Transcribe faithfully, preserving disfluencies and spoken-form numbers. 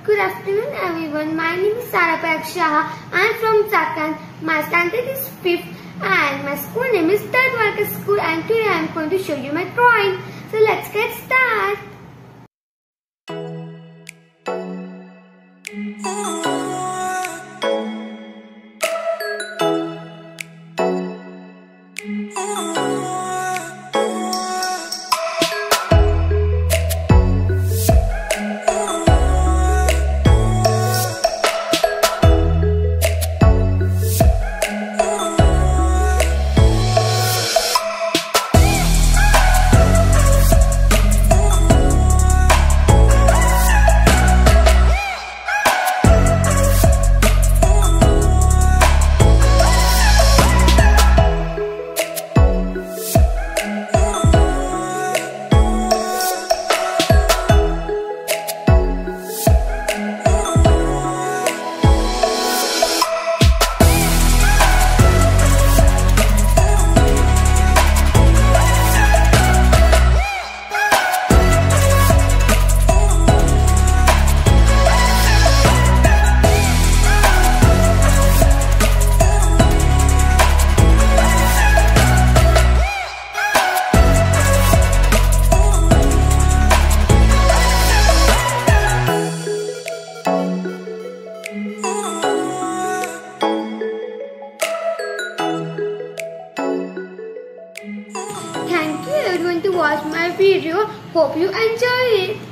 Good afternoon everyone. My name is Sara Shaha. I am from Jharkhand. My standard is fifth and my school name is Third Worker School, and today I am going to show you my drawing. So let's get started. Thank you everyone to watch my video. Hope you enjoy it.